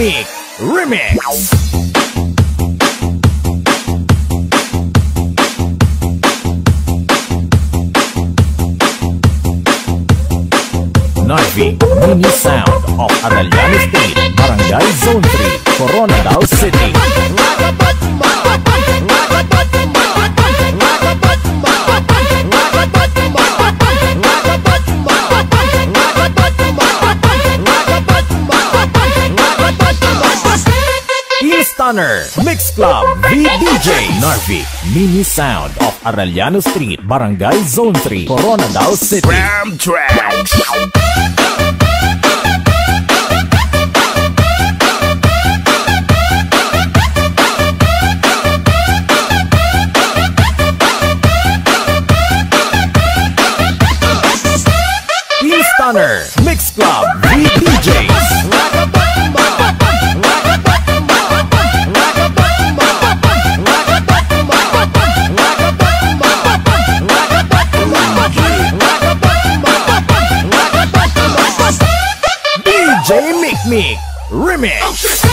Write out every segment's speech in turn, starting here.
Mick Remix. Narvi Mini Sound of Arellano Street, Barangay Zone 3, Coronadal City. Stunner Mix Club VDJ Narvi Mini Sound of Arellano Street, Barangay Zone 3, Coronadal City. Ram Tracks. Stunner Mix Club VDJs. DJ Mick Remix.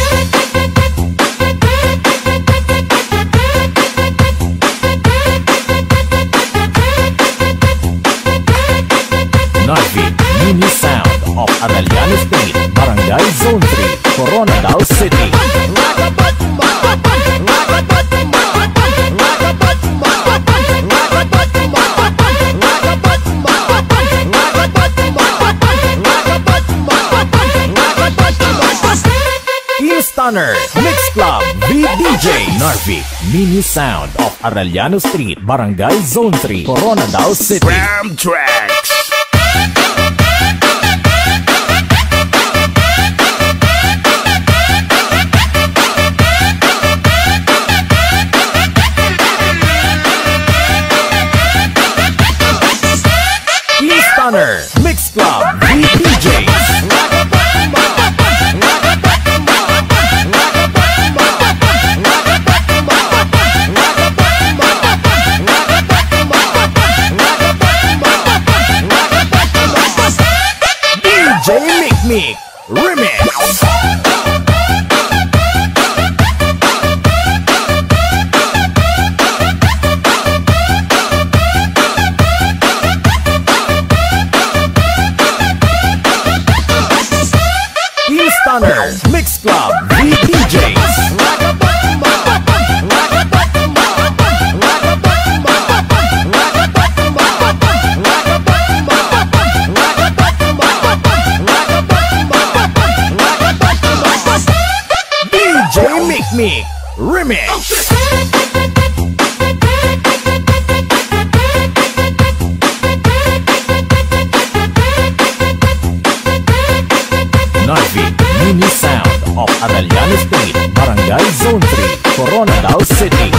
Narvi Mini Sound of Arellano Street, Barangay Zone 3, Coronadal City. Stunner Mix Club VDJ Narvi Mini Sound of Arellano Street, Barangay Zone 3, Coronadal City. Ram Tracks. Stunner Mix Club VDJs. DJ Mick Remix. Stunner Mix Club VDJs. DJ Mick Remix. Narvi Mini Sound of Arellano Street, Barangay Zone 3, Coronadal City.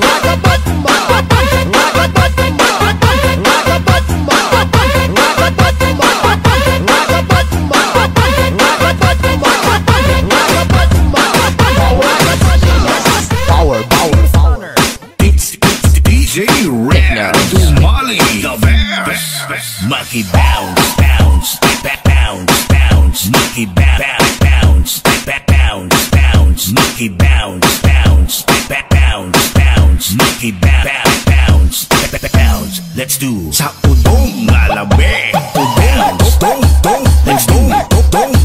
It's DJ Red Dumali, the best. Monkey bounce, bounce, bounce, bounce. Monkey bounce, bounce, bounce, bounce. Monkey bounce, bounce, bounce, bounce. Monkey bounce, bounce, bounce. Let's do sa udong ngalabe. Bounce, let's do bounce,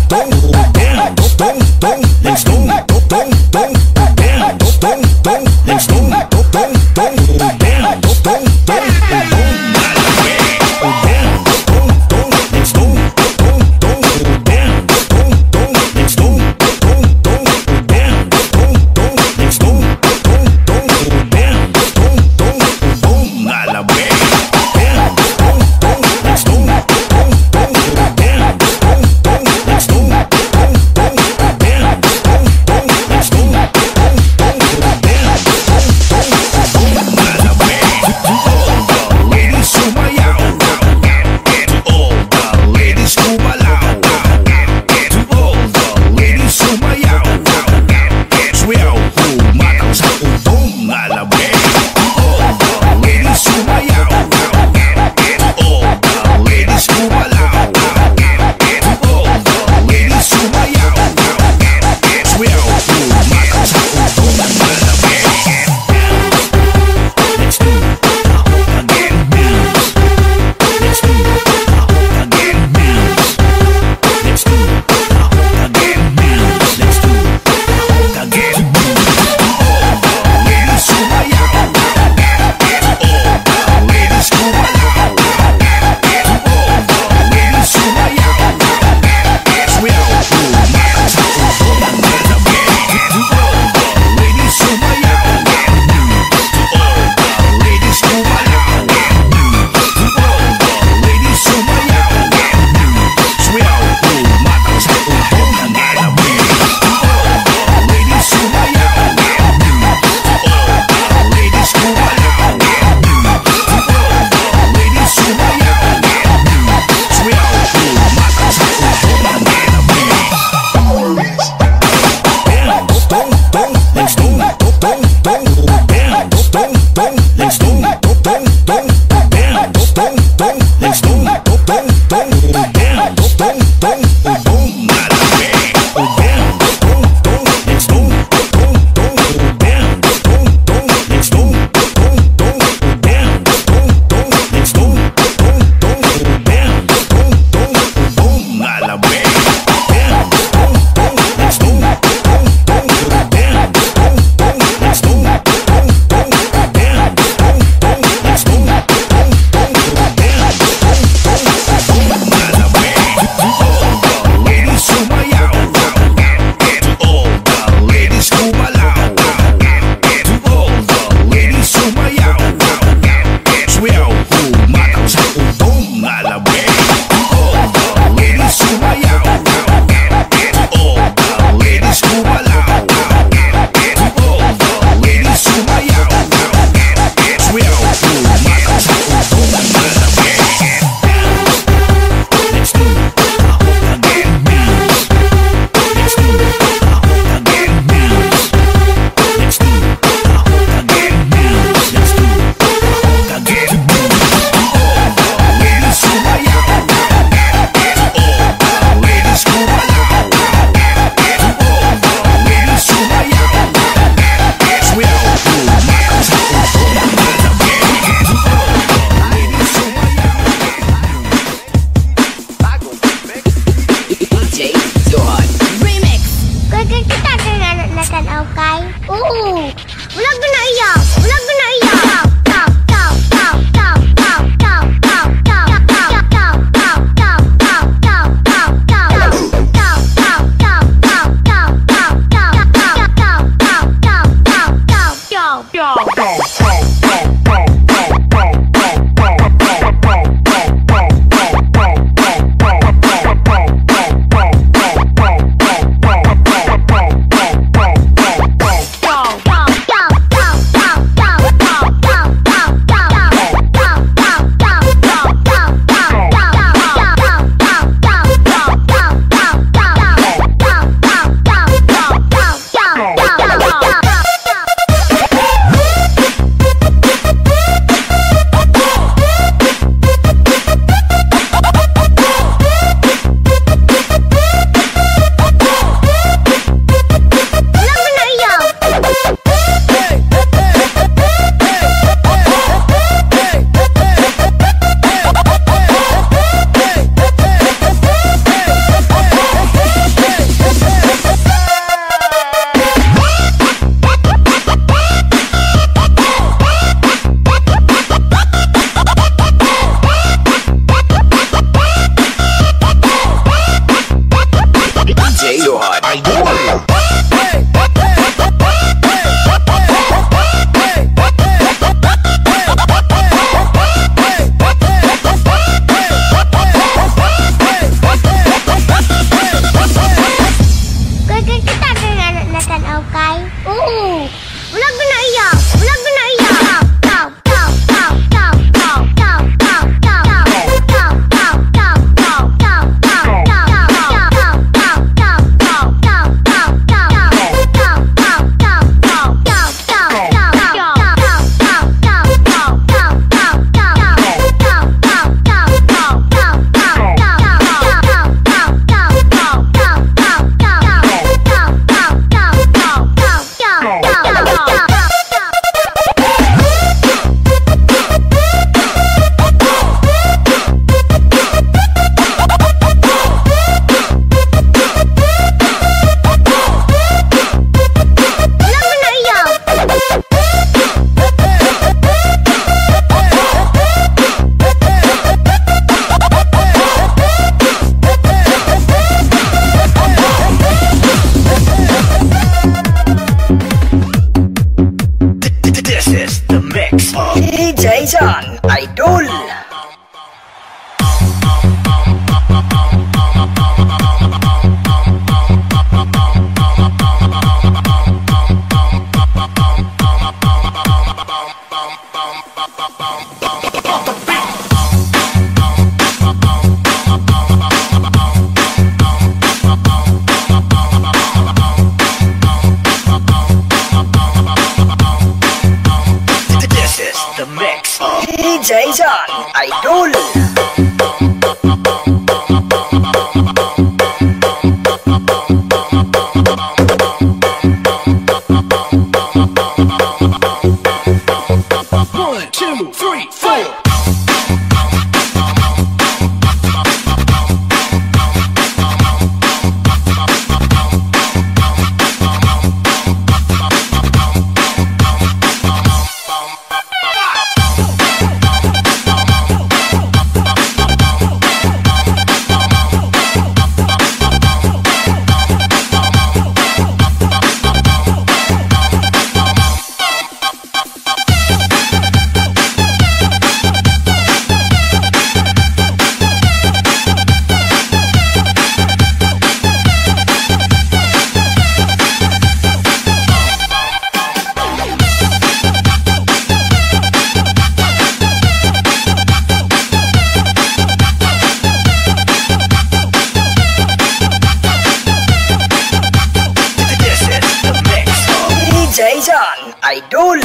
let's do let's do Jason Idol. Jason Idol. John Idol.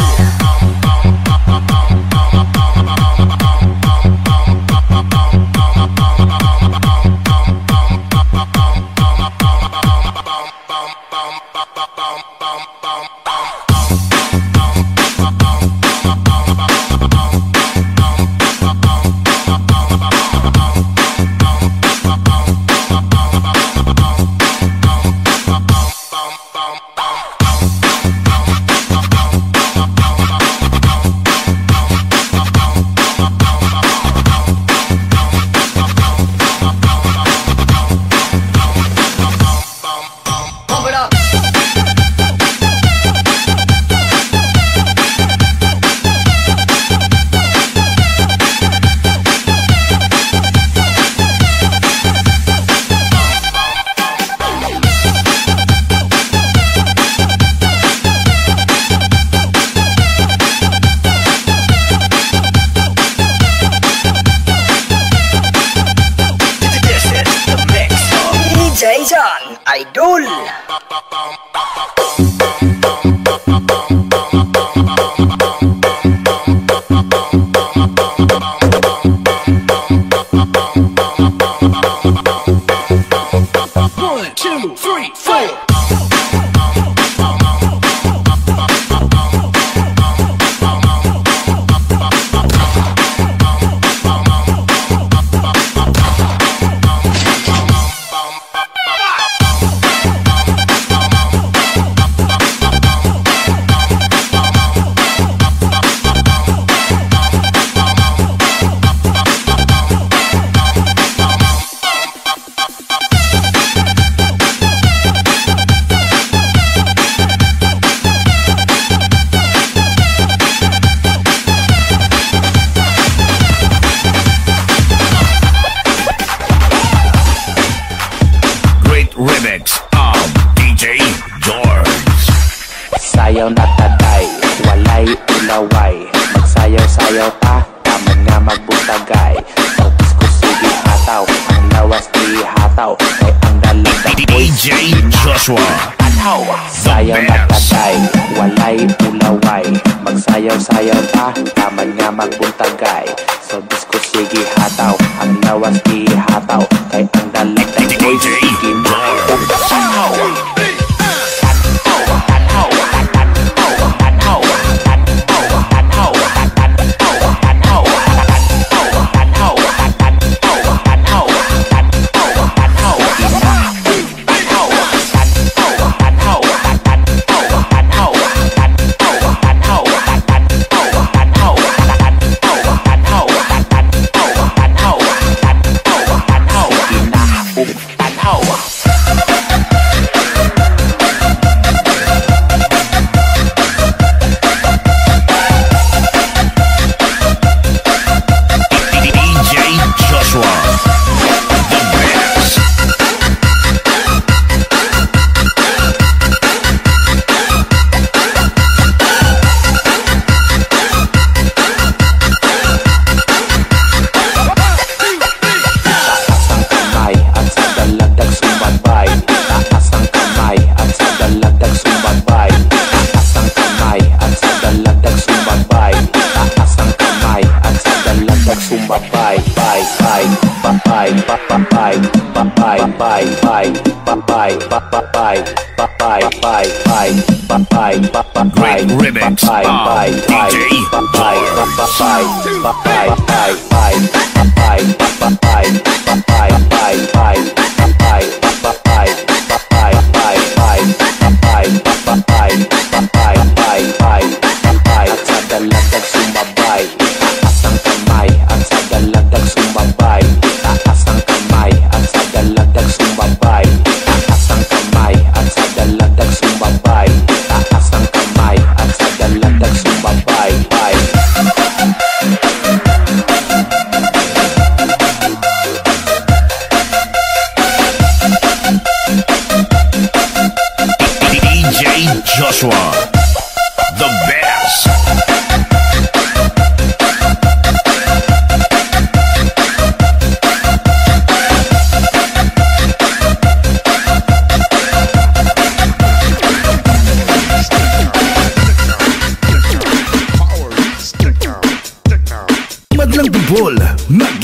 DJ John Idol. One, two, three, four. Remix of DJ George. Sayaw na taday, walay ulaway. Magsayaw-sayaw ta, taman nga magbutagay. Sa disco sige hataw, ang lawas di hataw. Kay ang dalang DJ Joshua. Sayaw na taday, walay ulaway. Magsayaw-sayaw ta, taman nga magbutagay. Sa disco sige hataw, ang lawas di hataw. Kay ang dalang DJ Great remix of DJ Joshua, the best.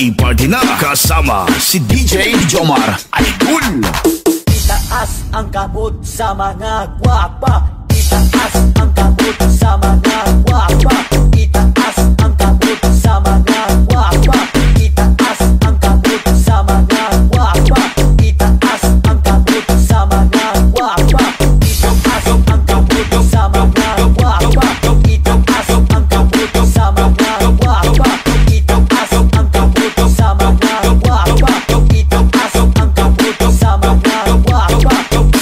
Nag-i-party na kasama si DJ Jomar Idol. Itaas ang kamot sa mga gwapa. Itaas ang kamot sa mga gwapa. Itaas ang kamot sa mga gwapa. Itaas ang kamot sa mga gwapa. Itaas ang kamot sa mga gwapa. Itaas ang kamot sa mga gwapa. Itaas ang kamot sa mga gwapa. Itaas ang kamot sa mga gwapa. Itaas ang kamot sa mga gwapa.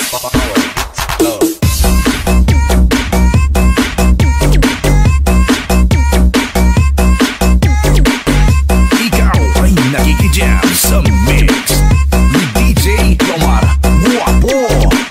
Ikaw ay nakikijam sa mix ni DJ Jomar Guapo.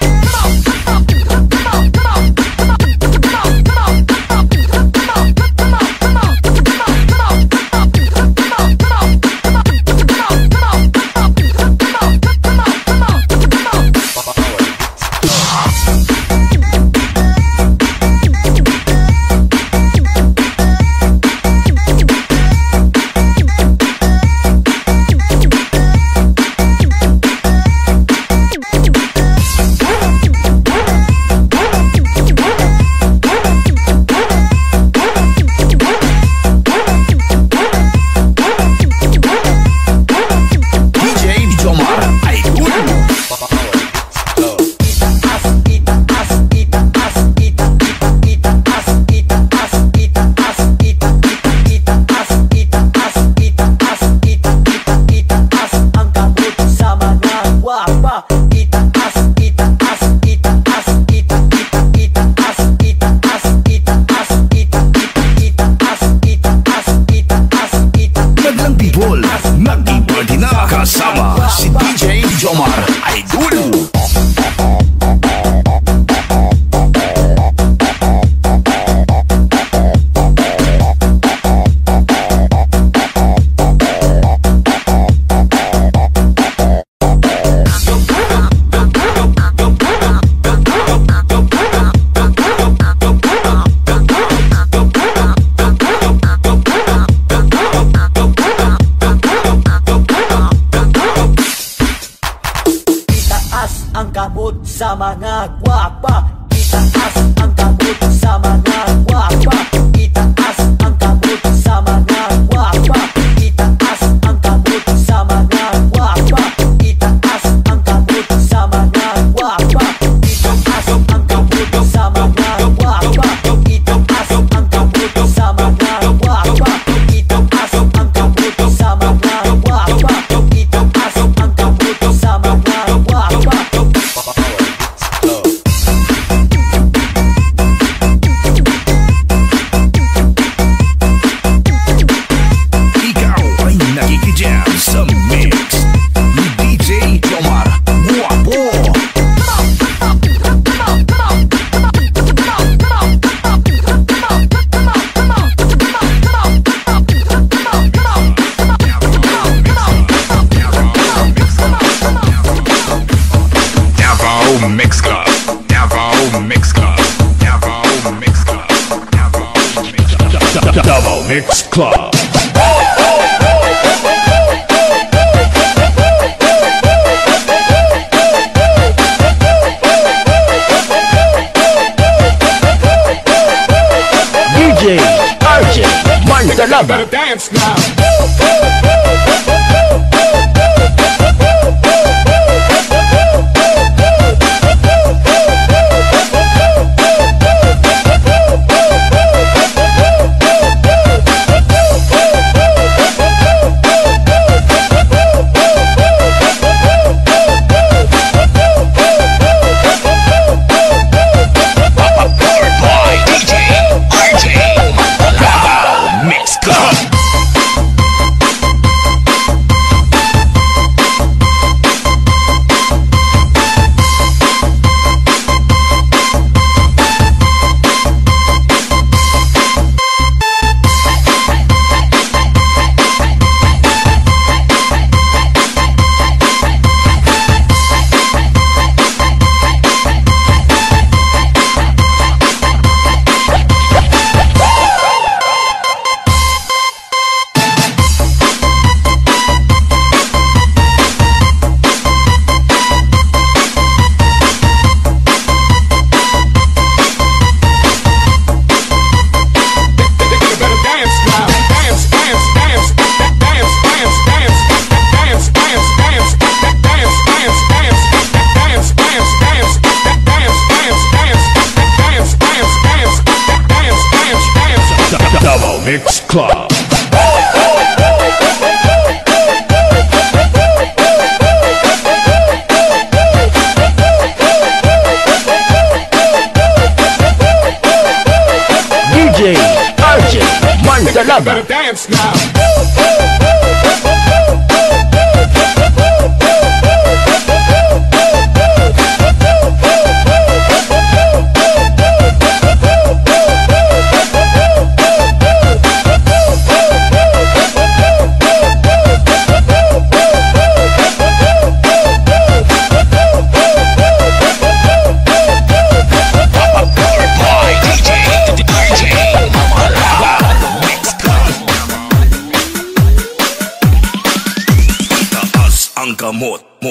DJ Jomar Idol. Maglang people, nag-i-party na kasama si DJ Jomar Idol. Ang kamot sa mga gwapa. Itaas ang kamot sa mga gwapa. Itaas ang kamot sa mga gwapa. Itaas ang kamot sa mga gwapa. Itaas ang kamot sa mga gwapa. Itaas ang kamot sa mga gwapa. Itaas ang kamot sa mga gwapa. Itaas ang kamot sa mga gwapa. Itaas ang kamot sa mga gwapa. Ikaw ay nakikijam sa mix ni DJ Jomar Guapo. Davao Mix Club. Davao Mix Club. Davao Mix Club. Davao Mix Club. Davao Mix Club. DJ RJ Manzalaba. Dance now. Powered by DJ RJ Davao Mix Club. Mix Club. DJ RJ Mansalaba. Dance now. Kamot, mo,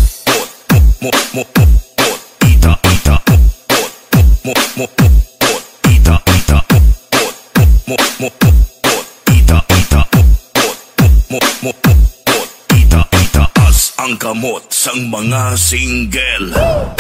ita, mo, ita, ita, as ang kamot sang mga single.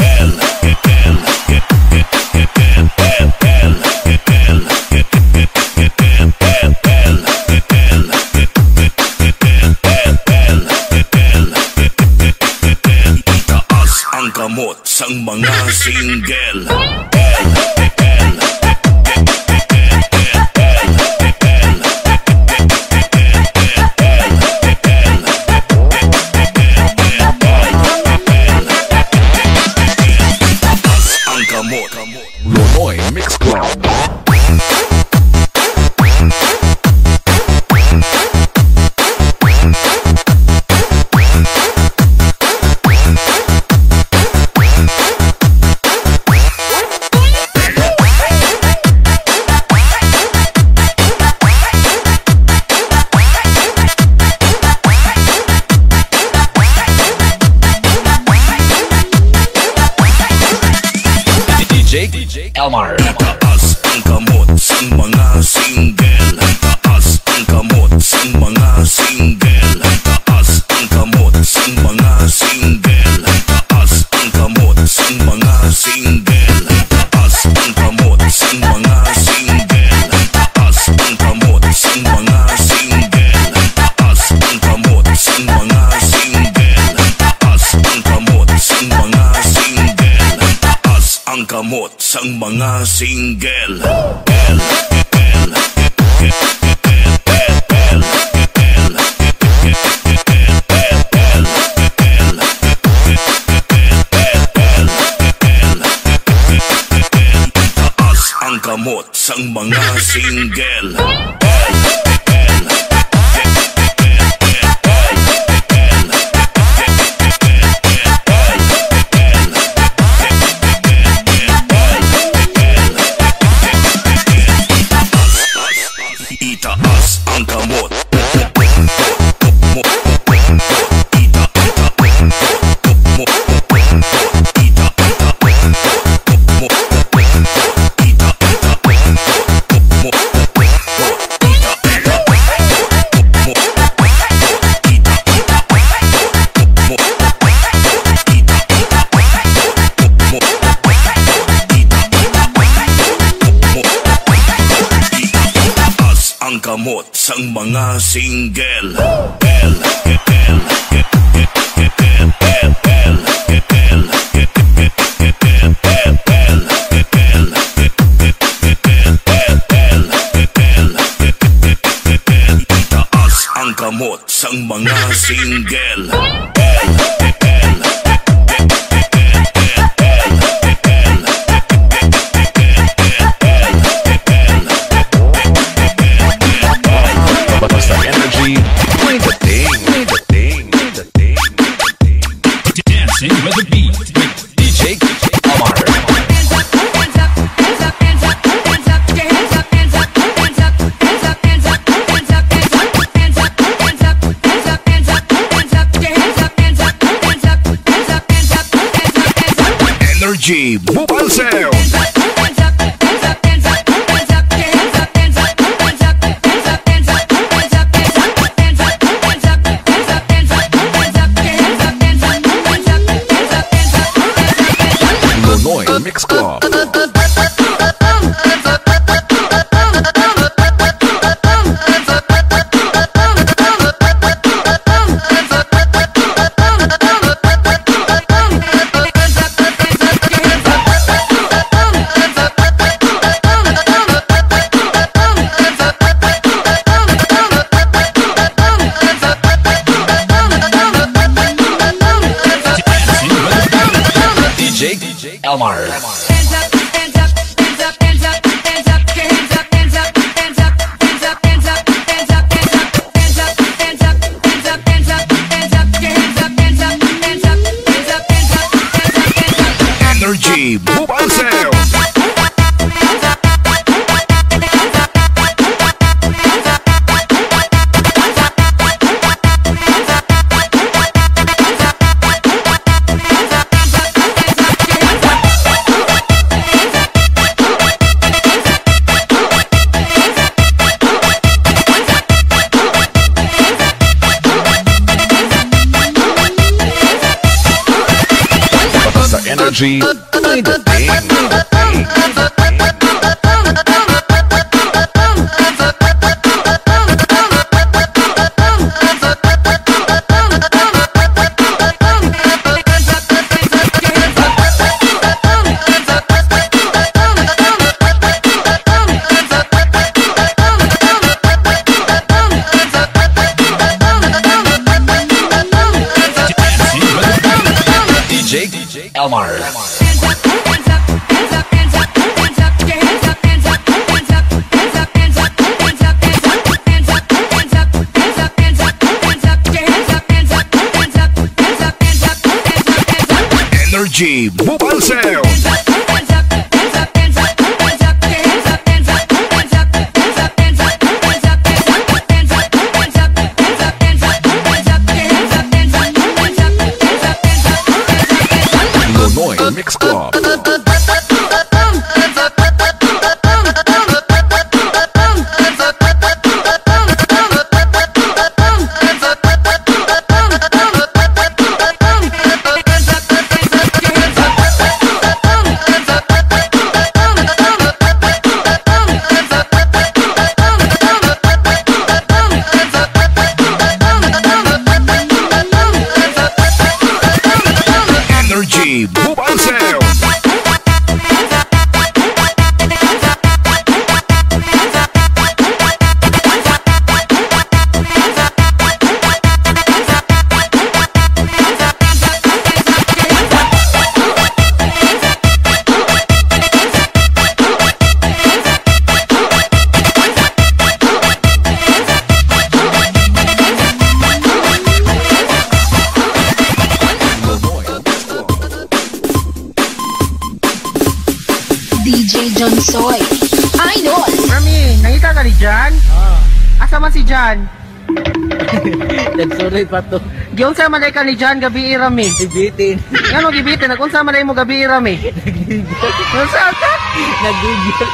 Kamot sang mga single. Ang kamot. Lonoy Mix Club. Elmar. Itaas ang kamot sang mga single. Itaas ang kamot sang mga single. Itaas ang kamot sang mga single. Itaas ang kamot sang mga single. Itaas ang kamot sang mga single. Itaas ang kamot sang mga single. Itaas ang kamot sang mga single. Itaas ang kamot sang mga single. Itaas ang kamot sang mga single. Itaas ang kamot sang mga single. Itaas ang kamot. Ang kamot sang mga single. Itaas ang kamot sang mga single. Dancing with the beat. DJ Elmar. Energy Bupal Sound. Lonoy Mix Club. DJ Elmar. Hands up, hands up, hands up, hands up, hands up, your hands up, hands up, hands up, hands up, hands up, hands up, hands up, hands up, hands up, hands up, hands up, hands up, your hands up, hands up, hands up, hands up, hands up, hands up, hands up. Energy Mobile Sound. Energy. DJ Elmar. Hands up, hands up, hands up, hands up, hands up, your hands up, hands up, hands up, hands up, hands up, hands up, hands up, hands up, hands up, hands up, hands up, your hands up, hands up, hands up, hands up, hands up, hands up, hands up. Energy Mobile Sound. Mix Club. Energy Mobile Sound. DJ John Soy. Idol! Mami, nakita ka ni Jan? Asa man si Jan? Nagsulit pa to. Giunsa man ka ni Jan gabi irami? Ibitin. Ano gibitin? Nagunsa man mo gabi irami? Unsa ka? Nagigil.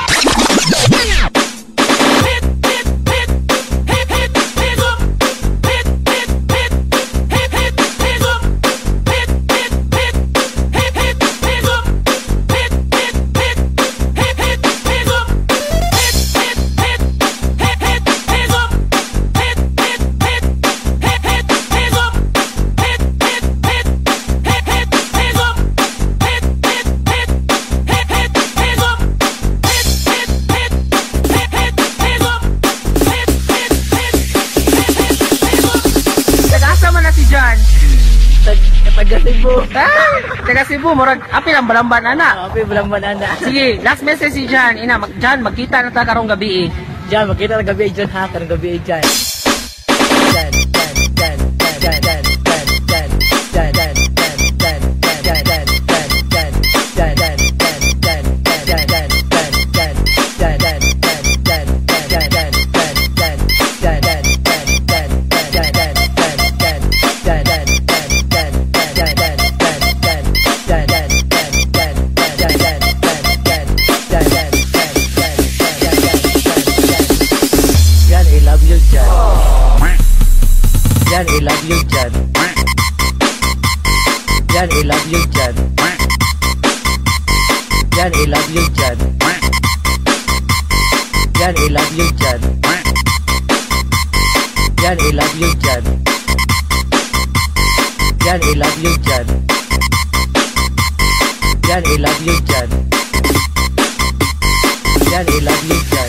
Taga Cebu. Taga Cebu, murag api lang balamban ana. Api balamban ana. Sige, last message si Jan. Ina, Jan, magkita na ta karong gabi. Jan, magkita na gabi Jan ha, karong gabi Jan. Jan. Jan, I love you, Jan. Jan, I love you, Jan. Jan, I love you, Jan. Jan, I love you, Jan. Jan, I love you, Jan. Jan, I love you, Jan. Jan, I love you, Jan. Jan, I love you, Jan.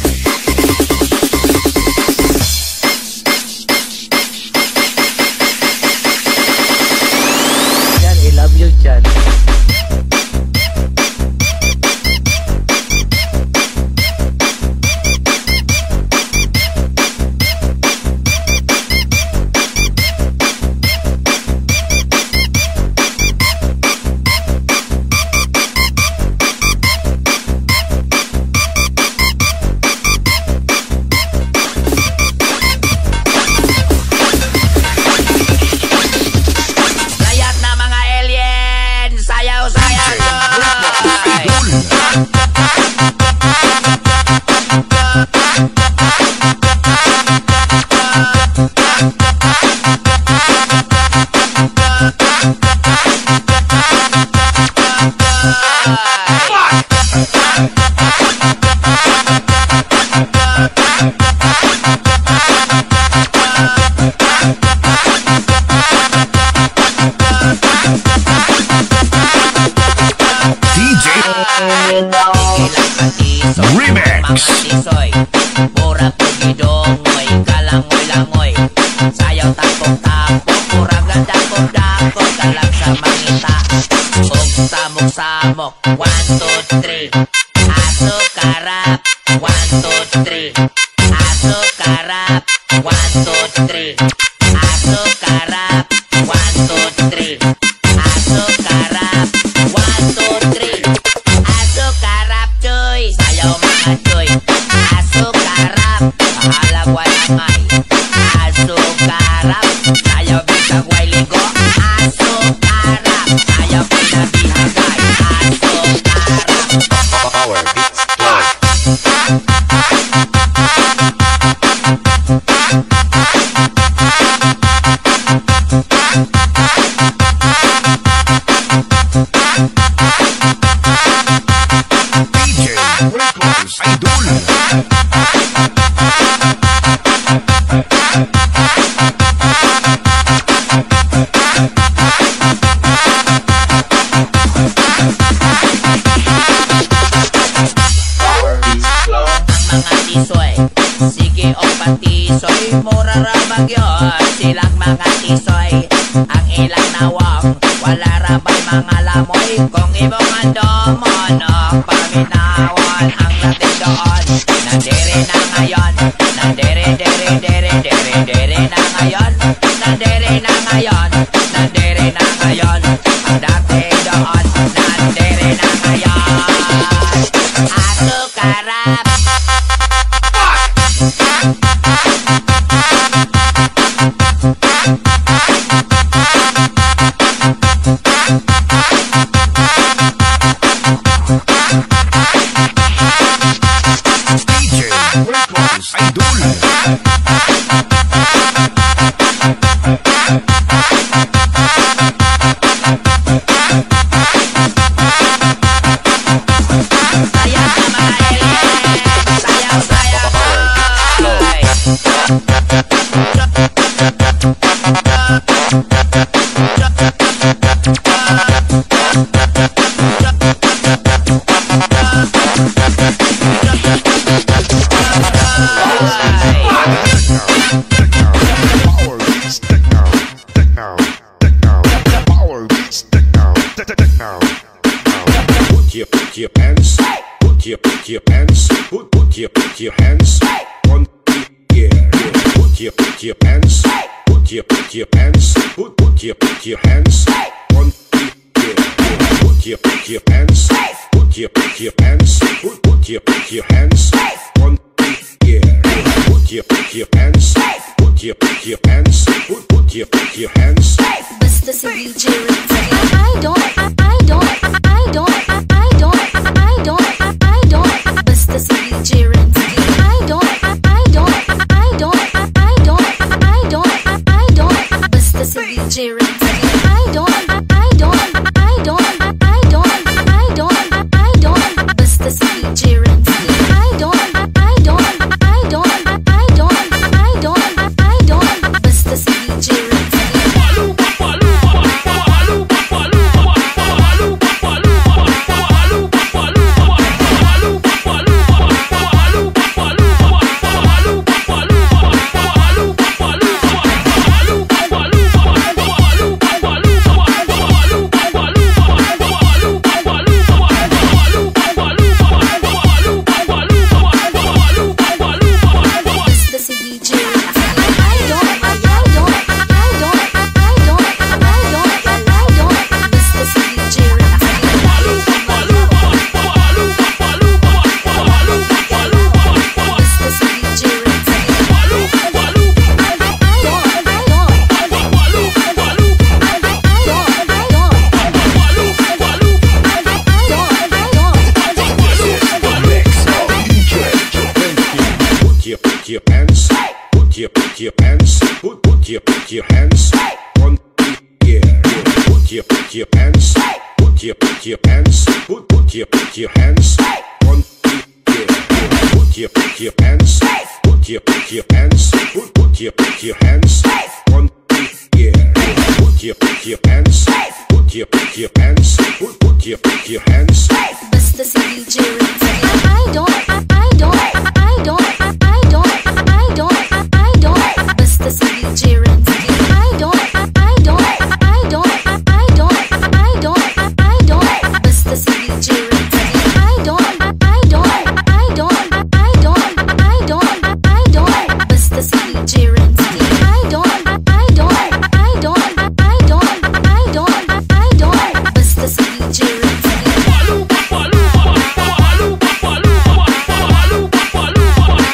Jan, I love you, Jan. mga tisoy, mura pugidongoy, kalangoy-langoy, sayaw tapok-tapok, mura gandakog-dakog, kalang sa mangita, ug samok-samok, 1, 2, 3, aso karap, 1, 2, 3, aso karap, 1, 2, 3, aso karap, 1, 2, 3, aso karap, 1, 2, 3, aso karap cuy, sayaw mga cuy, aso karap, halag walangay, aso karap, sayaw bisag way ligo, aso karap, sayaw pinabihagay, aso karap. Power Beats Club. DJ Records Idol. Power Beats Club. Mga tisoy, sige o patisoy, mura ra bagyon silang mga tisoy, ang ilang nawang, wala ra ba'y mga lamoy, kung ibong andomon o paminawan, ang lating doon, nandiri na ngayon, nandiri na ngayon, nandiri na ngayon, nandiri na ngayon, ang dating doon, nandiri na ngayon, aso karap. DJ Records Idol. Sayaw sa mga elit, sayaw boy. Power Beats Techno. Power Beats Techno. Put your hands, put your hands, put your hands on the air. Put your hands, put your hands, put your hands on the air. Put your hands, put your hands, put your hands on the air. Put your hands, put your hands, put your hands. Basta si DJ Renz. I don't. Basta si DJ Renz. I don't. Basta si DJ Renz. I don't. Basta si DJ Renz. I don't. Basta si DJ Renz. Basta si DJ Renz. I don't. Basta si DJ Renz. Basta si DJ Renz. Put your hands, put your hands, put your hands on the air. Put your hands, put your hands, put your hands on the air. Put your hands, put your hands, put your hands on the air. Put your hands, put your hands, put your hands. Basta si DJ Renz. I don't. Basta si DJ Renzi. I don't. Basta si DJ Renzi. I don't. Basta si DJ Renzi. I don't. Basta si DJ Renzi.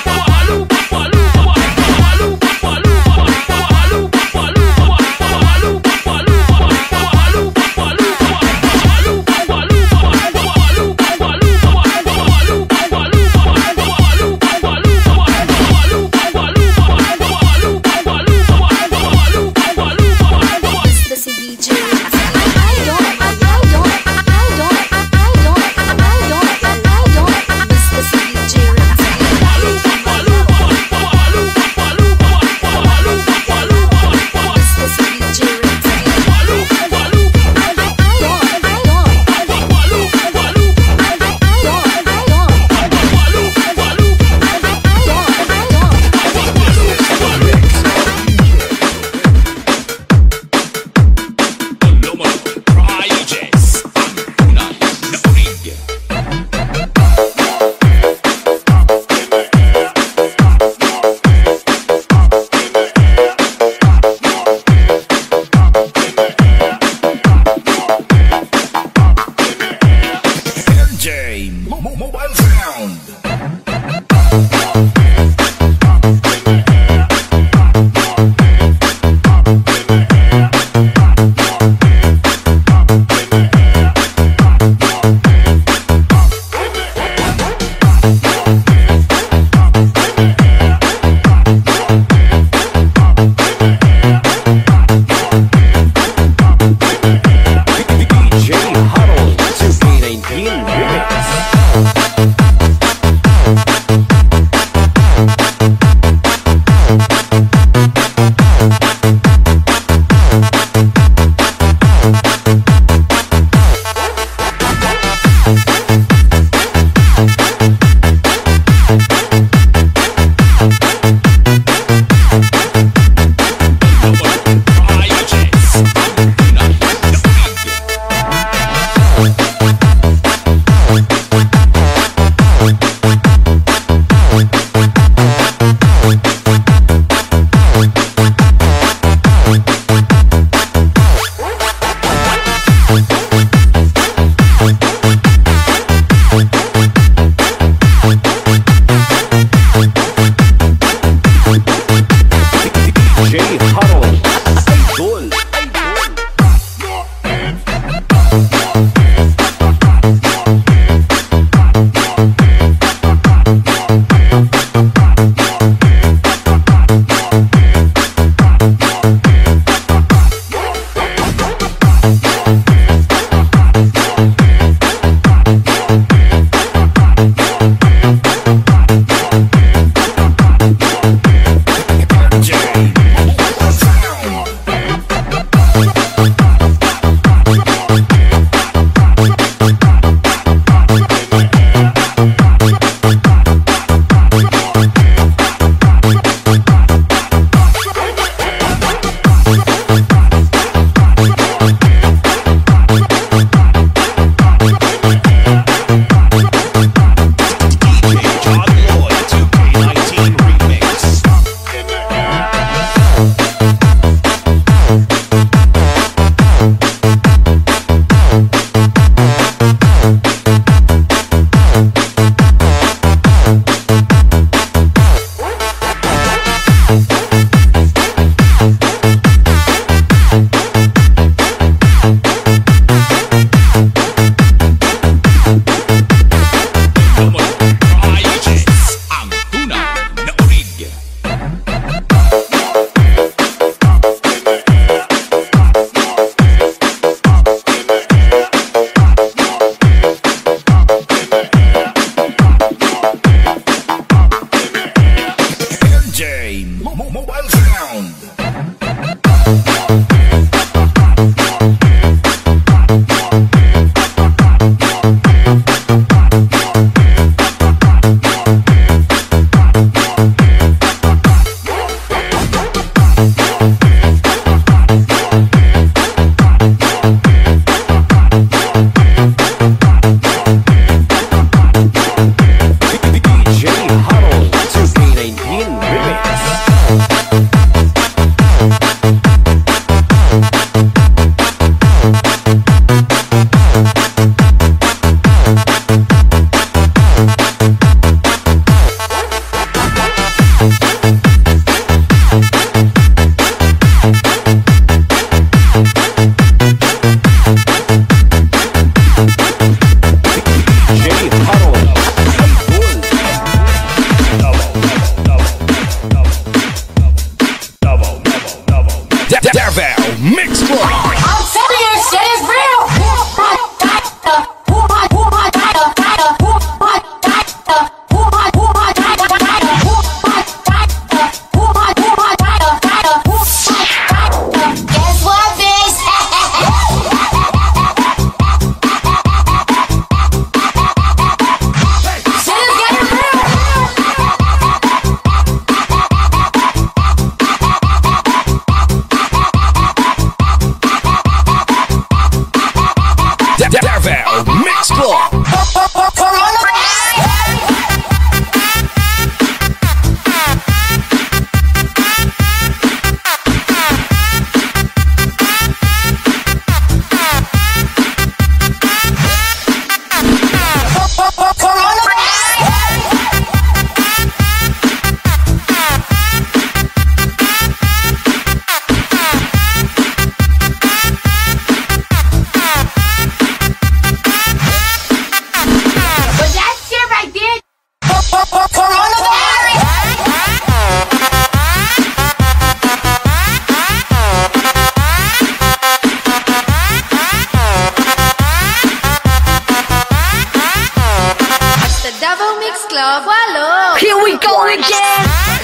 Here we go again.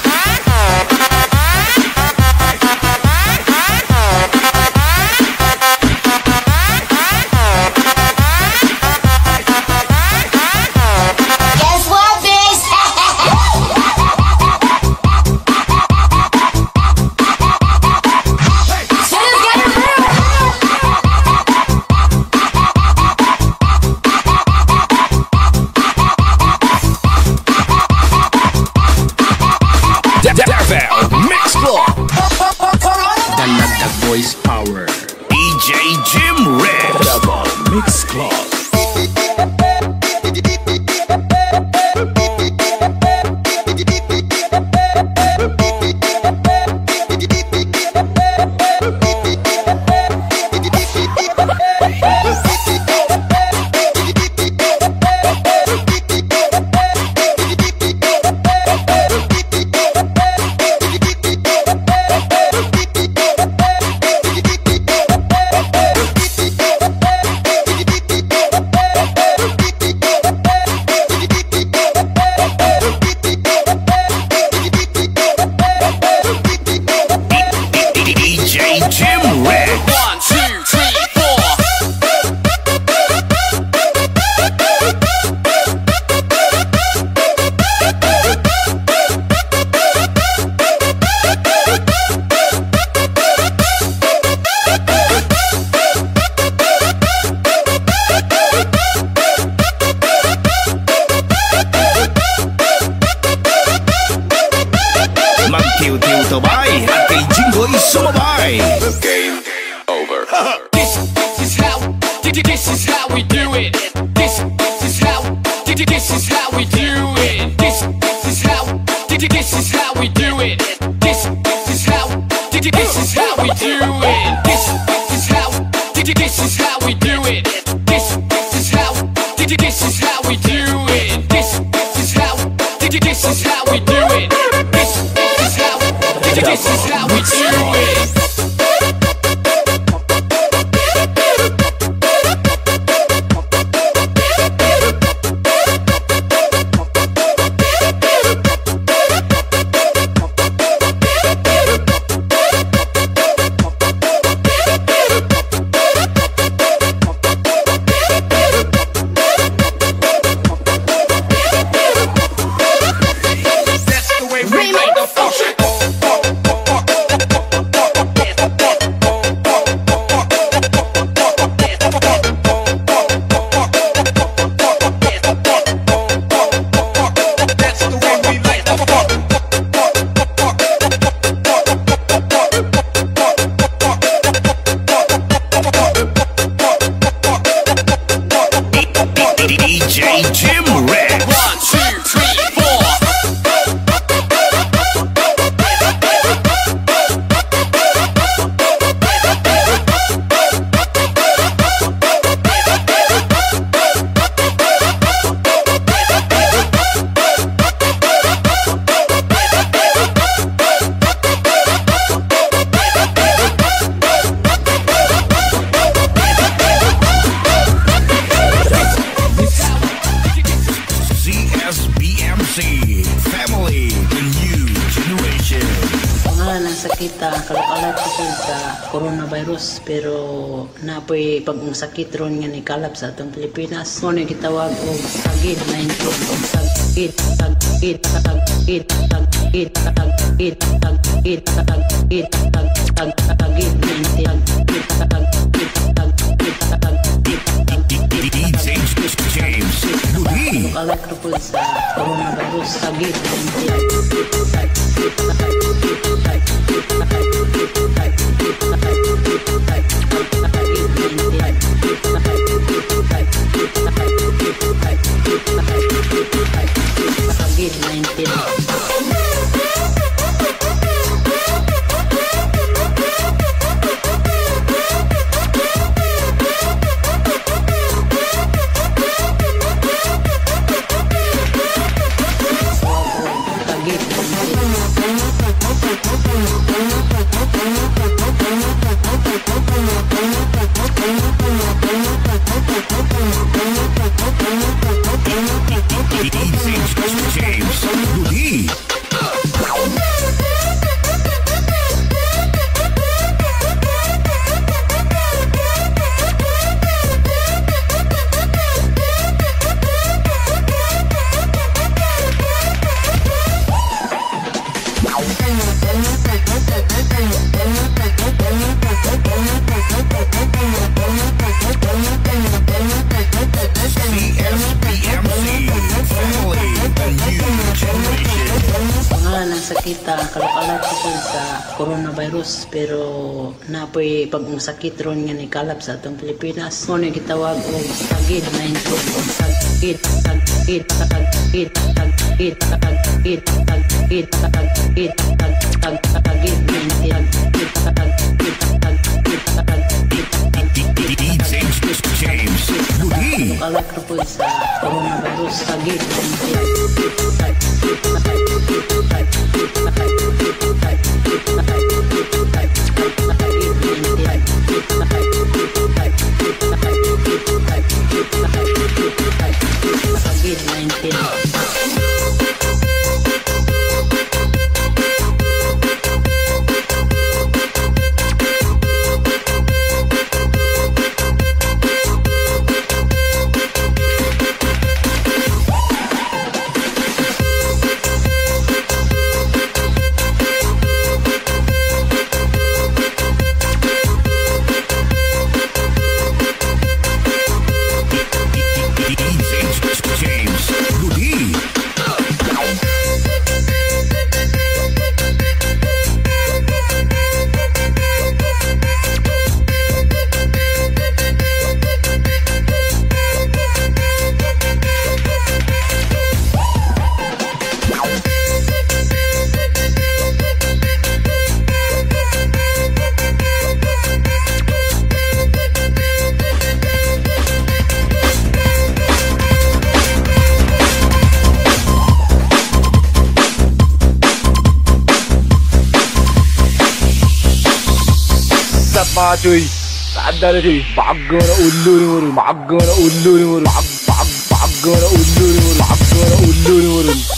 Guess what, bitch? Mix Club. Daladag Voice Power. DJ Jim Red. Mix Club. DJ Jim Red. 1, 2, 3, 4. Magtiw-tiw tabay at kay Jinggoy sumabay. Game over. This is how we do it. This is how we do it. This is how we do it. This is how we do it. This is how we do it. This is how we do it. This is how we do it. This is how we do it. DJ Jim Red. 1, 2, 3, 4. CSBMC Family The New Generation. Pangalan ng sakita kalakalat sa coronavirus pero napoy pag-ung sakit ron nga ni kalap sa atong Pilipinas. Mo ni gitawag og COVID-19 og James Ludi. Kalat ko po sa coronavirus sa James Ludi. Kita kalat ko sa coronavirus pero napoy pag-ung sakit ron nga ni kalap sa atong Pilipinas. Mo ni gitawag og COVID-19. James Ludi. Kalat ko sa coronavirus mga cuy, sadar na cuy, bago na ulo ni mo rin, bago na ulo ni mo rin, bago na ulo ni mo rin, bago na ulo ni mo rin.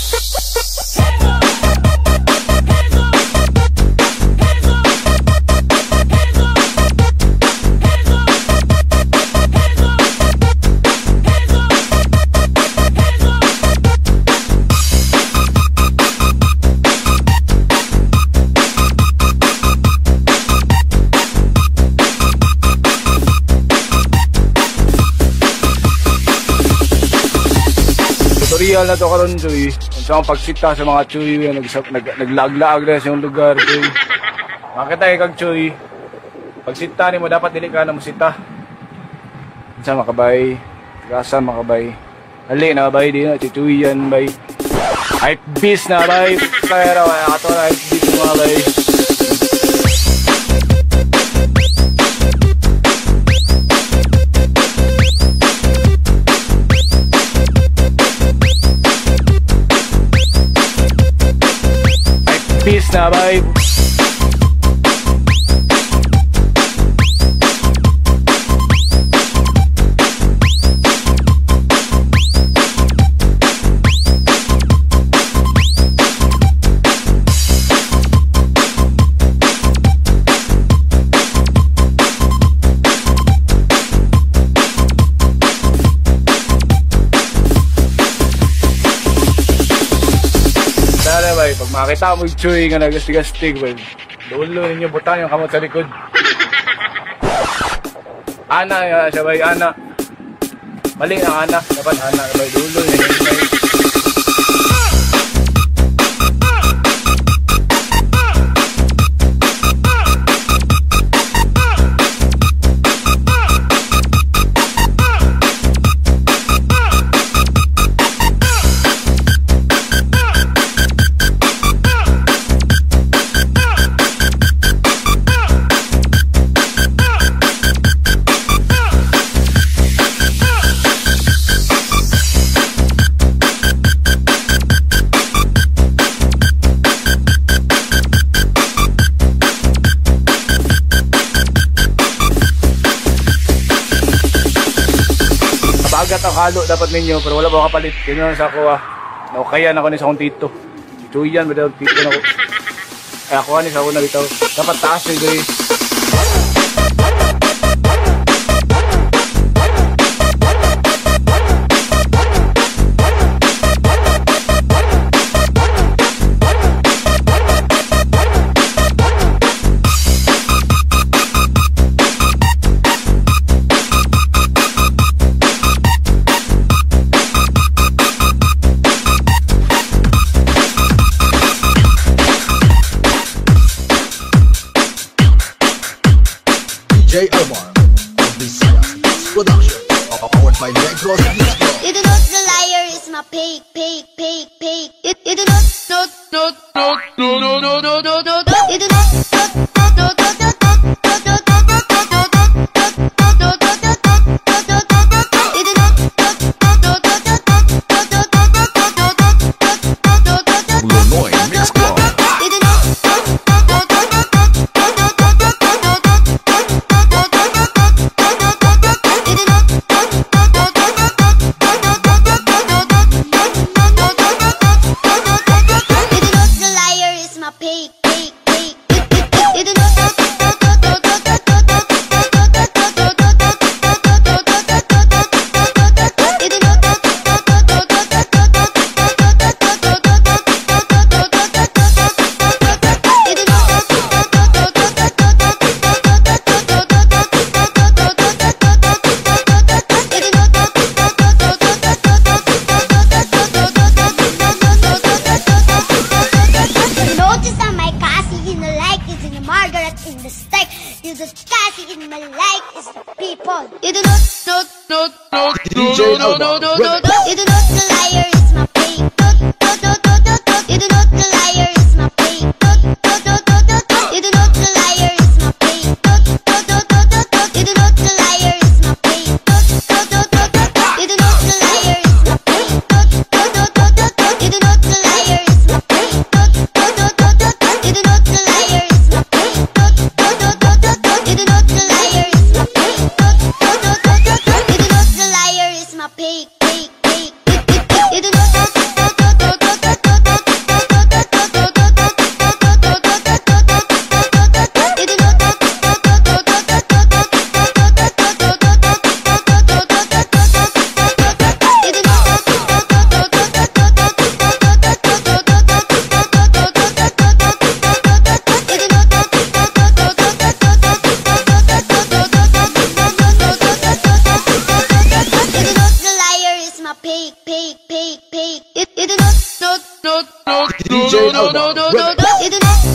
Tutorial na to karon cuy. Kung saan pagsita sa mga cuy naglaag-laag na sa yung lugar cuy. Makita kag cuy. Pagsita ni mo dapat dili ka na musita. Sa makabay, gasan makabay. Ali na bay di na cuyan bay. Hype beast na bay. Kaya raw ato na hype beast na bay. Peace na bye. Pag makita mo yung chuy nga nagastig-gastig, dulo ninyo butang yung kamot sa likod. Ana, sabay ana. Mali ang ana. Dapat ana, sabay dulo. Agat ang halo dapat ninyo pero wala ba kapalit. Yun lang sa ako naukayan ako ni sa akong tito. Chuyan ba daw tito na ako. Ay ako ni sa ako na bitaw. Dapat taas ni guys. DJ Omar, Visayas Production, powered by Negros Disco. You do not the liar is my pig. You do not You do not Lonoy Mix Club. DJ Omar, You do not the liar is my pig. You do not the liar is my pig. You do not the liar is my pig. You do not the liar is my pig. You do not the liar is my pig. You do not the liar is my pig. You do not the liar is my pig. You do not the liar is my pig. You do not the liar is my pig. You do not DJ Omar, You do not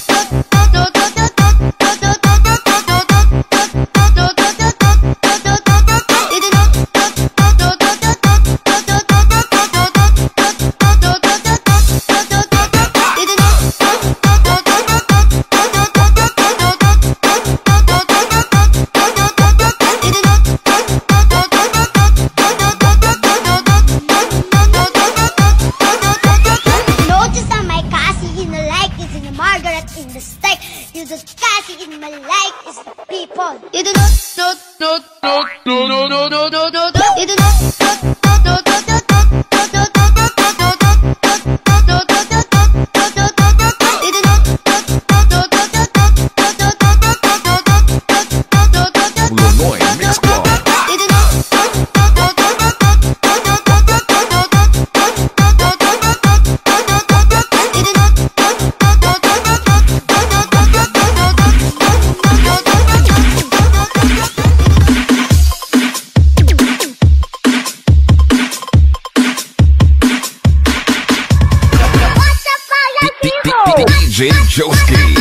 DJ Joski.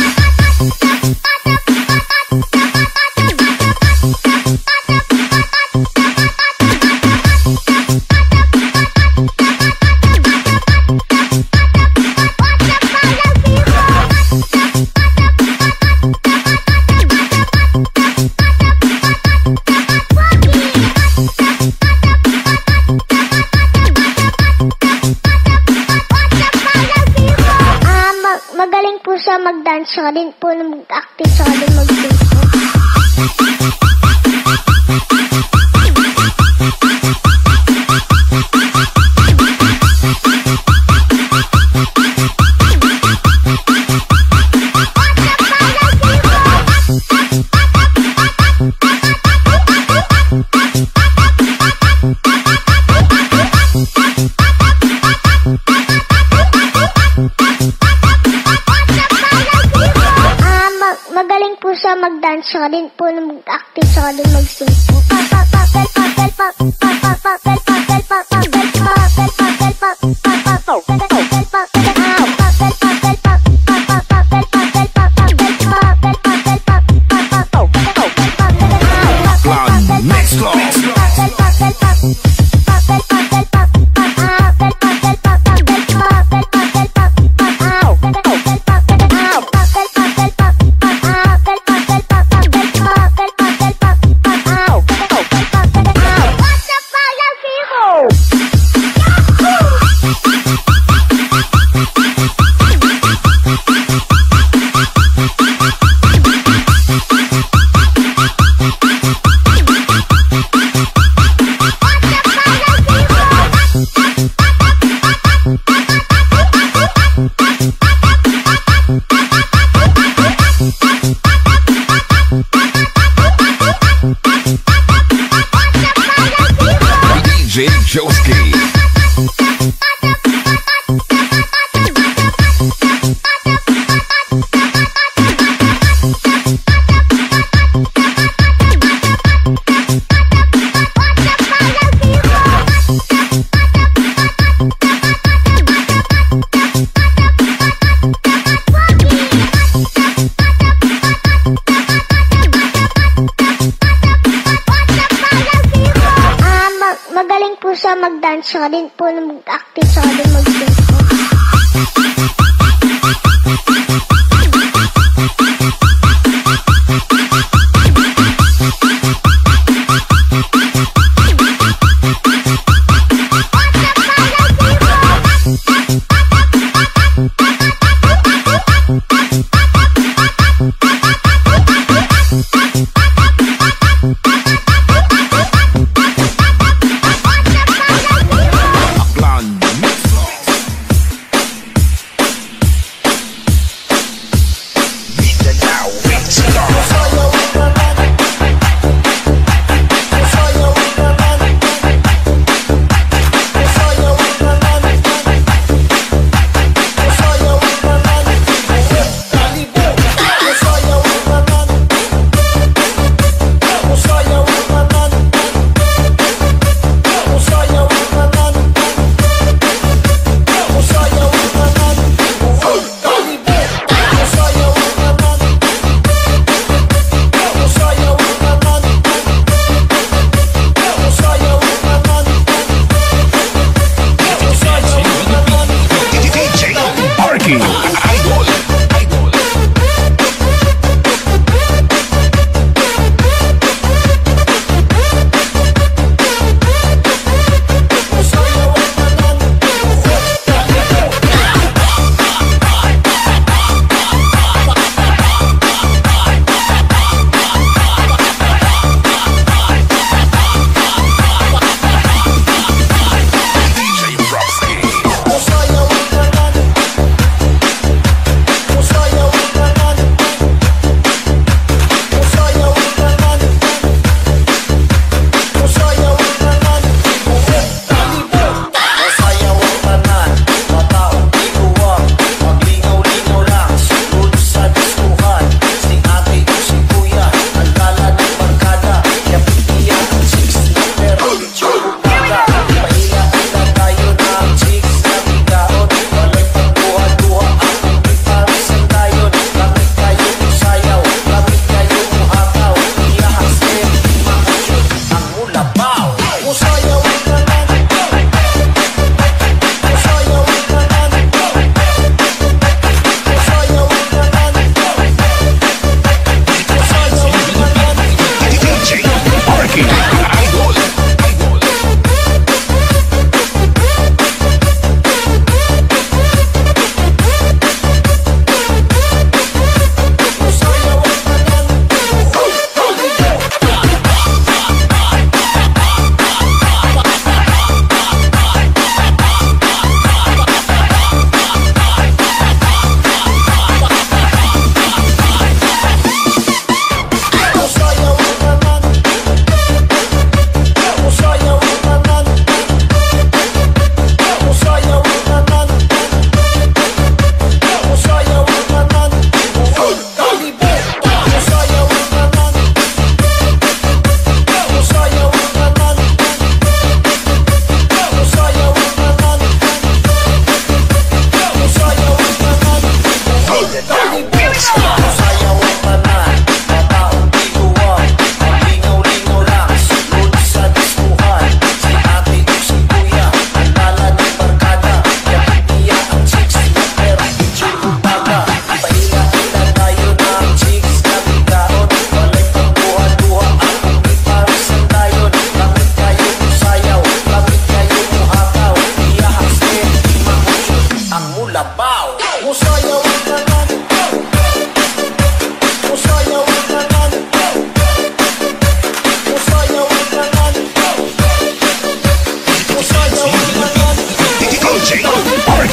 Magaling po siya mag-dance, siya din po na mag-acting, siya din mag-sing po. Magaling po siya mag-dance, siya din po na mag-acting, siya din mag-sing po. DJ Joski. Magaling po siya mag-dance, siya din po na mag-acting, siya din mag-sing po.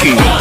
Ricky.